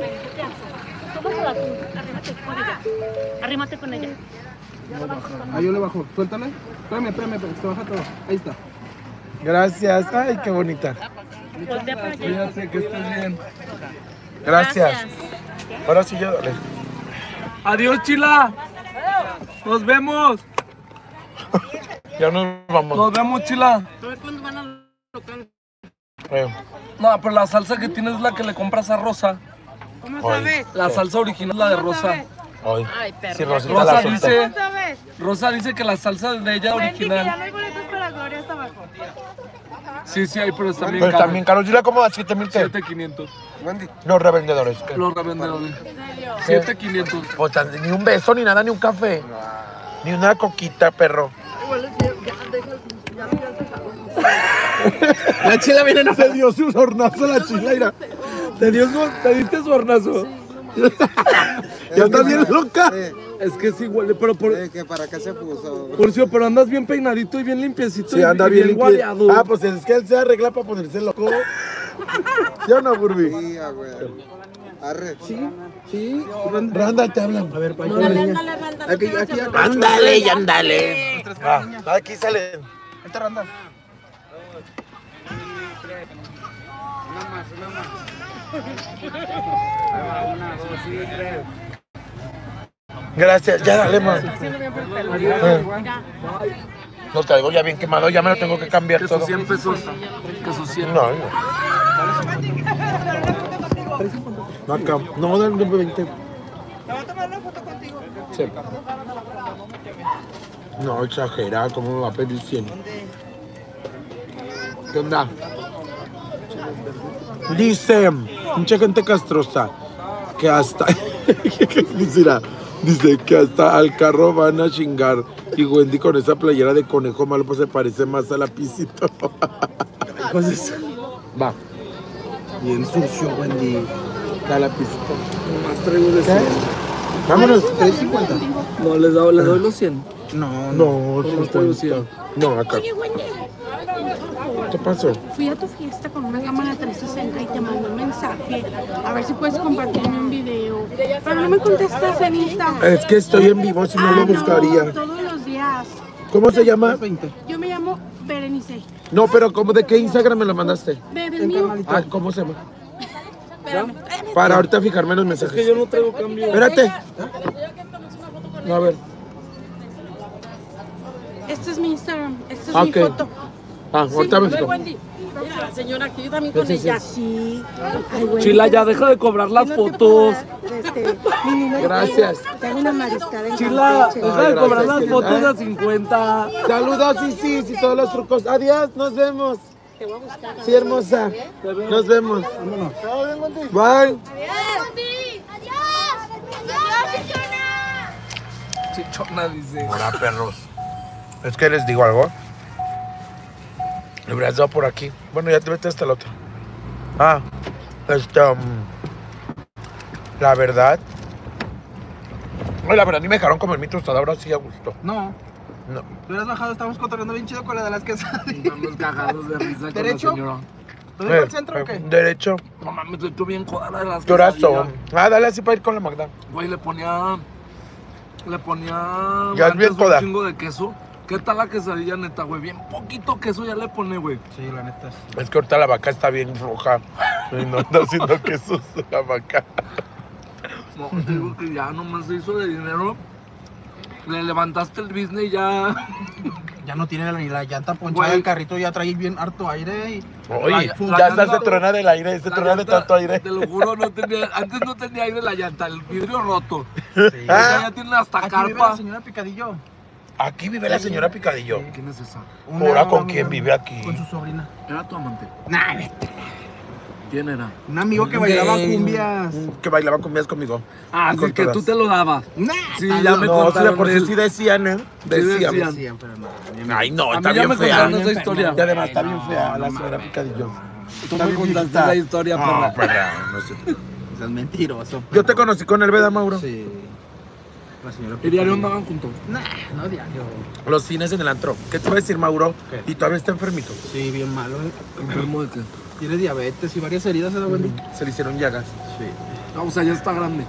Arrímate con ella. Ahí yo le bajo. Suéltame. Espérame, se baja todo. Ahí está. Gracias. Ay, qué bonita. Cuídate, que estés bien. Gracias. Ahora sí yo dale. Adiós, Chila. Nos vemos. Ya nos vamos. Nos vemos, Chila. A ver cuándo van al local. No, pero la salsa que tienes es la que le compras a Rosa. ¿Cómo sabes? La salsa original es la de Rosa. Ay, Ay, perro. sí, Rosita Rosa la dice, ¿Sabes? Rosa dice que la salsa de ella Wendy, que ya original. no hay boletos para Gloria hasta abajo. Sí, sí, hay, pero están bien Pero caros. también caro. ¿Sí la cómo a 7,000 qué? 7,500. Los revendedores. ¿qué? Los revendedores. 7,500. Pues, ni un beso, ni nada, ni un café. Ni una coquita, perro. La chila viene en Se dio su hornazo la chila. ¿Te diste su hornazo? Ya está bien loca. Es que sí huele, pero ¿Que para qué se puso? Porcio, pero andas bien peinadito y bien limpiecito. Sí, y anda bien limpio. guareado. Ah, pues es que él se arregla para ponerse loco. ¿Sí o no, Burby? Sí, güey. Arre. Sí. Randall te hablan. A ver, para Ándale. Aquí. Ándale, ya ándale. Aquí salen. Ahí está Randall. Gracias, ya dale más. Lo traigo ya bien quemado, ya me lo tengo que cambiar Que todo. sus 100 pesos. Que sus 100. No, no. Acá. No, del 20. ¿Te voy a tomar una foto contigo? Sí. No, exagera, ¿cómo me va a pedir 100? ¿Qué onda? Dice, mucha gente castrosa, que hasta, dice que hasta al carro van a chingar. Y Wendy con esa playera de conejo malo pues se parece más a la Pisito. Entonces, va. Bien sucio, Wendy. A la Pisito. Más traigo de 100. Vámonos. 350. No, les doy los 100. No, No, ¿Cómo estoy 50. No, acá. Oye, Wendy, ¿Qué pasó? fui a tu fiesta con una cámara 360 y te mandé un mensaje. A ver si puedes compartirme un video. Pero no me contestas en Insta. Es que estoy en vivo, si no lo buscaría. Todos los días. ¿Cómo se llama? Yo me llamo Berenice. No, pero ¿cómo de qué Instagram me lo mandaste? Bebe el mío. Ah, ¿cómo se llama? Espérame. Para ahorita fijarme en los Es que mensajes. yo no traigo cambio. Espérate. A ver. Este es mi Instagram. Esta es Ok. mi foto. ahorita me fijo. Wendy. La señora aquí, yo también con ella. Sí. Ay, güey. Chila, ya deja de cobrar las ¿No te fotos. puedo mi niño, Gracias. Te hago una mariscada en Chila, Campeche. deja de cobrar las gracias. fotos a 50. Saludos, sí, todos los trucos. Adiós, nos vemos. Te voy a buscar. Sí, hermosa. Nos vemos. Bye. Chichona, dice. Hola, perros. Es que les digo algo. Le hubieras dado por aquí. Bueno, ya te vete hasta el otro. La verdad. La verdad, ni me dejaron comer mi tostada. Ahora sí a gusto. No. No. Te hubieras bajado, estábamos cotorreando bien chido con la de las quesadillas. Estamos cagados de risa con ¿Derecho? la señora. ¿Te doy al centro o qué? Derecho. No mames, estoy bien jodada de las Corazón. quesadillas. Dale así para ir con la Magda. Güey, le ponía Ya es bien antes toda. un chingo de queso. ¿Qué tal la quesadilla, neta, güey? Bien poquito queso ya le pone, güey. Sí, la neta. Es que ahorita la vaca está bien roja. Y no está haciendo quesos la vaca. No, te digo que ya nomás se hizo de dinero. Le levantaste el business y ya. Ya no tiene ni la llanta ponchada, Güey. el carrito ya trae bien harto aire y... Oye, La ya llanta- se trona del aire, se La trona de llanta, tanto aire. Te lo juro, antes no tenía aire la llanta, el vidrio roto. Sí. Ahorita ya tiene hasta Aquí vive la carpa. señora Picadillo. Aquí vive la señora Picadillo. ¿Quién es esa? ¿Ahora con quién vive aquí? Con su sobrina. ¿Era tu amante? Nah, vete. ¿Quién era? Un amigo que bailaba cumbias. Que bailaba cumbias conmigo. Ah, Con sí, que todas. tú te lo dabas. Nah, Sí, está ya loco. me No, sí, de contaron por de sí él. sí decían, ¿eh? Decían. decían. Siempre, no. Ay, no, A está mí ya bien me fea. contaron esa historia. Y además está bien fea la señora Picadillo. Tú Está me bien contaste viejita. la historia, No, perra. perra, no sé. Seas mentiroso. Yo te conocí con el Veda, Mauro. Sí. La señora ¿Y diario Picadillo. andaban juntos? Nah, no diario. Los fines en el antro. ¿Qué te iba a decir, Mauro? ¿Qué? Y todavía está enfermito. Sí, bien malo. ¿Enfermo de qué? Tiene diabetes y varias heridas, ¿se da Wendy? Se le hicieron llagas. Sí. Ah, o sea, ya está grande.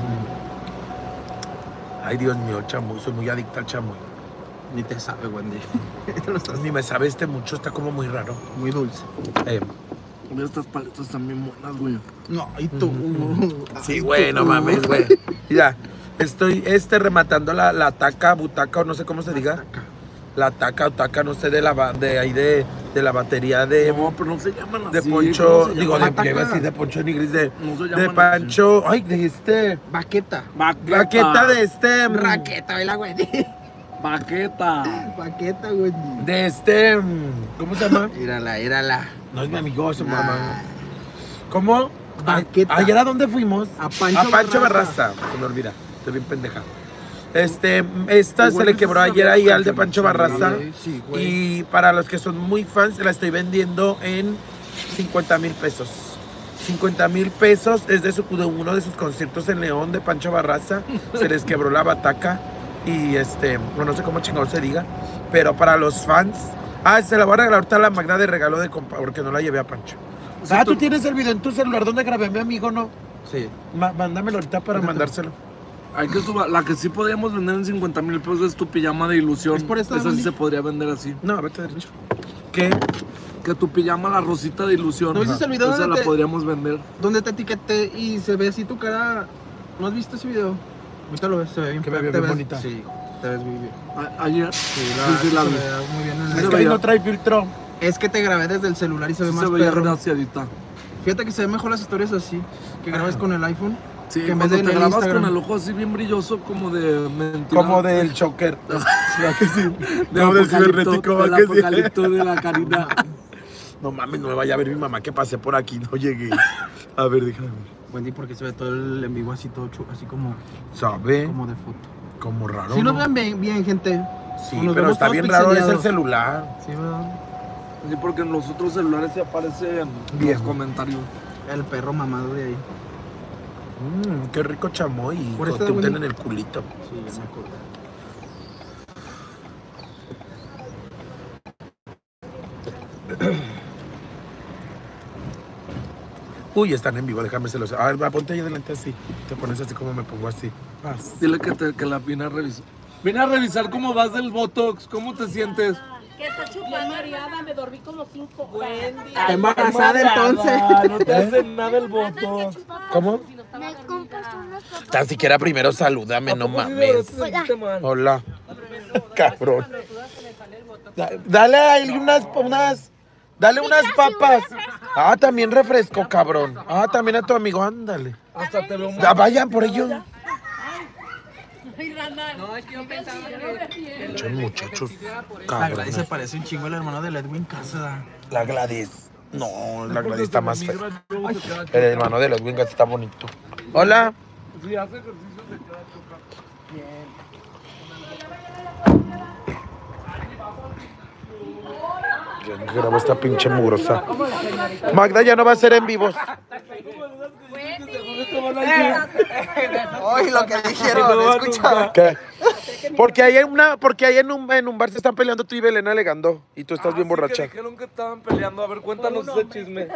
Ay, Dios mío, chamoy. Soy muy adicta al chamoy. Ni te sabe, Wendy. Te lo estás Ni me sabe este mucho. Está como muy raro. muy dulce. Mira, estas paletas están bien buenas, güey. No, y tú. Sí, güey, no mames, güey. Ya, estoy rematando la taca, butaca, o no sé cómo se diga. La taca o taca, no sé, de la batería de No, pero no se llaman así. Poncho, ¿cómo se digo, llaman? de así, de Poncho Nigris, de No se llaman Pancho, ay, de este, Baqueta. Baqueta de este, Raqueta, ¿verdad, Wendy? Baqueta. Baqueta, Wendy. de este, ¿cómo se llama? Írala. No es mi amigo, es su Nah. mamá. ¿Cómo? Baqueta. ¿Ayer a dónde fuimos? A Pancho Barraza. Se me olvida, estoy bien pendeja. Esta se le quebró ayer ahí al de Pancho Barraza. Sí, güey. Y para los que son muy fans, la estoy vendiendo en 50,000 pesos. 50,000 pesos es de uno de sus conciertos en León de Pancho Barraza. Se les quebró la bataca. Y no sé cómo chingado se diga. Pero para los fans. Se la voy a regalar ahorita a la Magda de regalo de compa, porque no la llevé a Pancho. Tú tienes el video en tu celular donde grabé a mi amigo, ¿no? Sí. Mándamelo ahorita para mandárselo. Hay que subar. La que sí podríamos vender en 50,000 pesos es tu pijama de ilusión. ¿Es por esta, Esa sí Wendy? se podría vender así. No, vete derecho. ¿Qué? Que tu pijama, la rosita de ilusión. ¿No viste el video Esa donde la te- podríamos vender. Donde te etiqueté y se ve así tu cara. ¿No has visto ese video? Ahorita lo ves, se ve bien. Que me ve te bien ves- bonita. Sí, te ves muy bien. Ayer. Sí, sí, la se vi. ve muy bien. en el Es video. que ahí no trae filtro. Es que te grabé desde el celular y se ve Sí más se veía perro. graciadita. Fíjate que se ven mejor las historias así. Que grabes con el iPhone. Sí, que en vez cuando de te en el grabas Instagram. con el ojo así bien brilloso, como de mentira. Como del choker. ¿Verdad que sí? de Como del apocalipto, cibernético, del ¿verdad que sí? apocalipto de la Karina. No mames, no me vaya a ver mi mamá que pasé por aquí, no llegué. A ver, déjame ver. Wendy, porque se ve todo el en vivo así todo así como ¿Sabe? de foto. Como raro. Si nos ¿no? ven bien, bien, gente. Sí, O nos pero vemos está todos bien raro, es el pixeleados. celular. Sí, ¿verdad? Sí, porque en los otros celulares se aparecen Bien. los comentarios. El perro mamado de ahí. Qué rico chamoy. Por eso, Te untan Wendy. en el culito. Sí, ya me acuerdo. Uy, están en vivo, déjame se los. A ver, ponte ahí adelante así. Te pones así como me pongo así. Paz. Dile que la vine a revisar. Vine a revisar cómo vas del Botox, cómo te sientes. ¿Qué está chupando? mareada, me dormí como 5 horas. Está embarazada entonces. No te hace nada el Botox. ¿Cómo? Me compras unas papas. Tan siquiera primero salúdame, no mames. Hola. Cabrón. Dale ahí dale unas papas. Ah, también refresco, cabrón. Ah, también a tu amigo, ándale. Hasta te veo Ya vayan por ellos. No, es que yo pensaba que... Muchos muchachos, La Gladys se cabrón. parece un chingo al hermano de Edwin Casa. La Gladys. No, la Gladys está más fea. El hermano de los Wingas está bonito. Hola. Si hace ejercicio se queda chocado. Ya grabo esta pinche mugrosa. Magda ya no va a ser en vivos. Ay, lo que dijeron, escucha. ¿Qué? Porque ahí en un bar se están peleando tú y Belén alegando. Y tú estás bien borracha. Que dijeron que estaban peleando. A ver, cuéntanos ese chisme.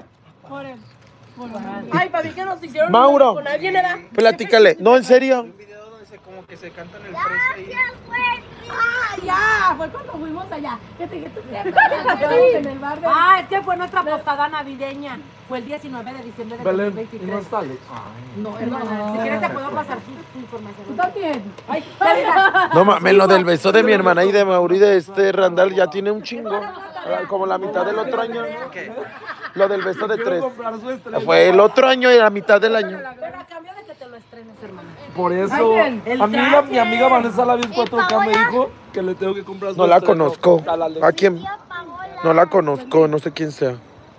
Ay, para mí que nos hicieron Mauro, con alguien era. platícale. No, en serio. Un video donde como que se cantan el precio ahí. Ah, ya, fue cuando fuimos allá. ¿Qué te en el bar de... Ah, es que fue nuestra postada navideña. Fue el 19 de diciembre de Belén, ¿y 2023. no está Alex? No, hermana, si quieres te puedo pasar su información. Tú también. Ay, mira. No mames, lo del beso de mi hermana y de Mauri de Randall ya tiene un chingo. Como la mitad del otro año. Lo del beso de 3. Fue el otro año y la mitad del año. Pero a cambio de que te lo estrenes, hermana. Por eso, a mí mi amiga Vanessa Labios 4K me dijo que le tengo que comprar su No la estreno conozco. a la Alex. ¿A quién? No la conozco, no sé quién sea.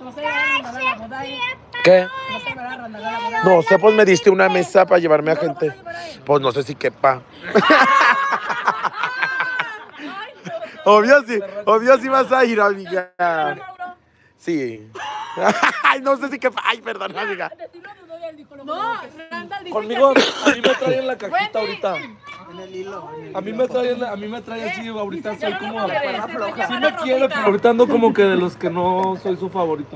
¿Qué? No sé, pues me diste una mesa para llevarme a gente. Pues no sé si quepa. Obvio sí vas a ir, amiga. Sí. Ay, no sé si quepa. Ay, perdón, amiga. No, Randall dice Conmigo, a mí me traen la cajita ahorita. A mí me trae así, ahorita soy como... Sí me quiero, pero ahorita ando como que de los que no soy su favorito.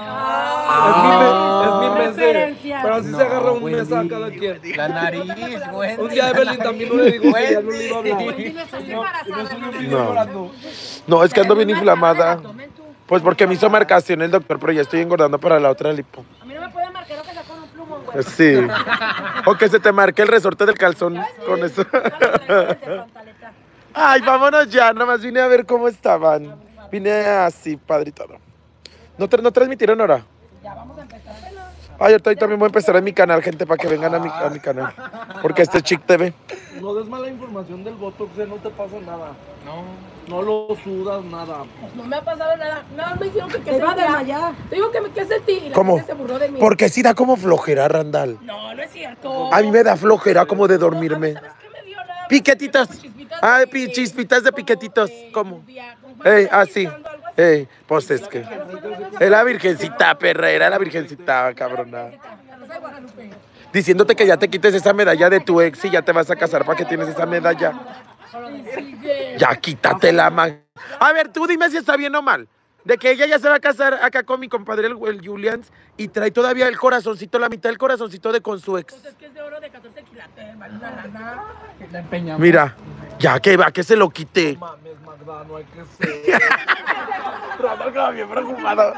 Es mi mes de... Pero así se agarra un mes a cada quien. La nariz, güey. Un día a Evelyn también no le digo que ya no le iba a hablar. Y no estoy en video llorando. No, es que ando bien inflamada. Pues porque me hizo marcación el doctor, pero ya estoy engordando para la otra lipo. a mí no me puede marcar que sea con un plumón, güey. Sí. O que se te marque el resorte del calzón con eso. Ay, vámonos ya. Nomás vine a ver cómo estaban. Vine así, padre y todo. ¿No transmitieron ahora? Ya vamos a empezar. Ay, ahorita también voy a empezar en mi canal, gente, para que vengan a mi canal. Porque este es Chick TV. No des mala información del Botox, no te pasa nada. No lo sudas, nada. No me ha pasado nada. Nada más me dijeron que Te va a sentía. desmayar. Te digo que sentí y la ¿Cómo? gente se burló de mí. Porque sí da como flojera, Randall. No, no es cierto. A mí me da flojera como de dormirme. ¿Sabes qué me dio nada? Piquetitos. Chispitas Ah, de- chispitas de piquetitos. ¿Cómo? Como Así. Pues es que. Era la virgencita, perra. Era la virgencita, cabrona. Diciéndote que ya te quites esa medalla de tu ex y ya te vas a casar para que tienes esa medalla. Ya quítatela, man. A ver, tú dime si está bien o mal. De que ella ya se va a casar acá con mi compadre, el Julians, y trae todavía el corazoncito, la mitad del corazoncito de con su ex. Pues es que es de oro de 14 quilates, vale una lana. Mira, ya que va, que se lo quite. Mames, Magda, no hay que ser. Randall quedó bien preocupado.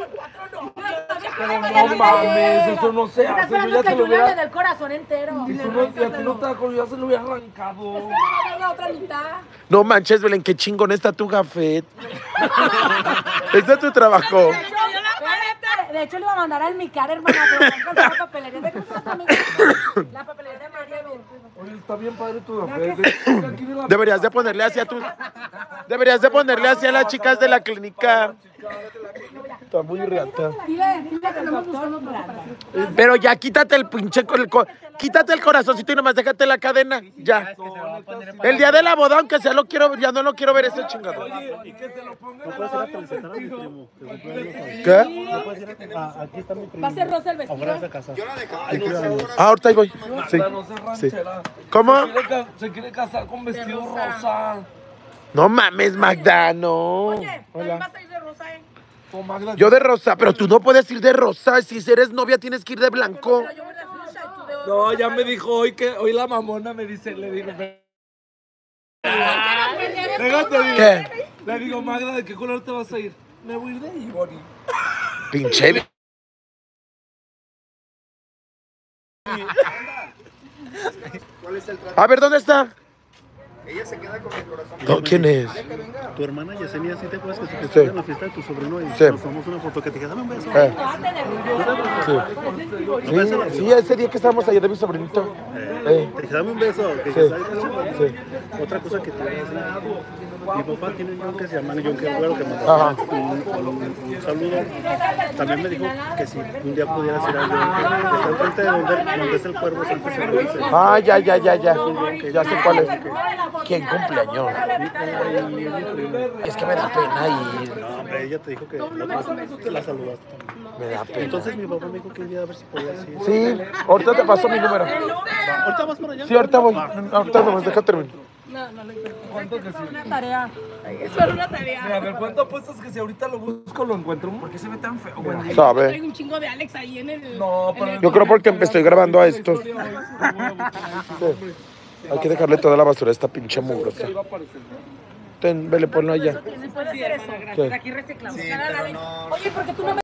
Pero no mames, eso no se Está hace. Yo esperando ya que te lo Julia le hubiera... dé el corazón entero. Y tú no, y a ti no te acuerdas, ya se lo hubiera arrancado. Es que me va a dar la otra mitad. No manches, Belén, qué chingón está tu gafet. Es de tu trabajo. De hecho, le iba a mandar al Micar, hermana, pero no alcanzó la papelería de la papelería de María. Oye, está bien padre tu café. Deberías de ponerle hacia tu... Deberías de ponerle hacia las chicas de la clínica. Está muy riata. Dile que no me gustó plata. Pero ya quítate el pinche... Quítate el corazoncito y nomás déjate la cadena. Ya. El día de la boda, aunque sea lo quiero, ya no lo quiero ver ese chingado. Y que se lo ponga No puede ser a felicitar a mi primo. ¿Qué? No puede ser aquí está mi primo. Va a ser rosa el vestido. Afuera de esa casa. Ah, ahorita ahí voy. Sí. no se ranchera. ¿Cómo? Se quiere casar con vestido rosa. No mames, Magda, no. Oye, Hola. vas a ir de rosa, Con Magda. Yo de rosa, pero tú no puedes ir de rosa. Si eres novia, tienes que ir de blanco. Pero yo voy de rosa y tú de oro. No, ya me dijo hoy la mamona me dice, le digo, ¿Qué? le digo, Magda, ¿de qué color te vas a ir? Me voy a ir de Ibori. Pinche. A ver, ¿dónde está? Ella se queda con el corazón. No, ¿quién es? Tu hermana Yesenia, ¿sí te acuerdas que Sí. estuvo en la fiesta de tu sobrino y Sí. nos tomamos una foto que te dije, dame un beso? Sí, ese día que estábamos allá de mi sobrinito. Te dije, dame un beso. Que Sí. sí. Otra cosa que te voy a decir. Mi papá tiene un que se llama John Guerrero, que me Ajá. un saludo. También me dijo que si un día pudieras ir al John, que está enfrente de donde es el cuervo, siempre se lo dice. Ah, ya. Ya sé cuál es. ¿Quién cumpleaños? Es que me da pena ir. No, hombre, ella te dijo que la saludaste también. Me da pena. Entonces mi papá me dijo que un día a ver si podías ir. Sí, ahorita te paso mi número. ¿Ahorita vas para allá? Sí, ahorita voy. Ahorita nomás deja terminar. ¿Cuánto que sí? Una tarea. Es solo una tarea. Mira, a ver, ¿cuánto apuestas que si ahorita lo busco lo encuentro? ¿Por qué se ve tan feo, güey? ¿Sabe? Traigo un chingo de Alex ahí en el. No, pero Yo creo porque me estoy grabando a estos. Sí. Hay que dejarle toda la basura a esta pinche mugrosa. Ten, vele, ponlo allá. Puede hacer eso. ¿Qué? Aquí reciclamos. Sí, Cada pero vez. no. Oye, ¿por qué tú no me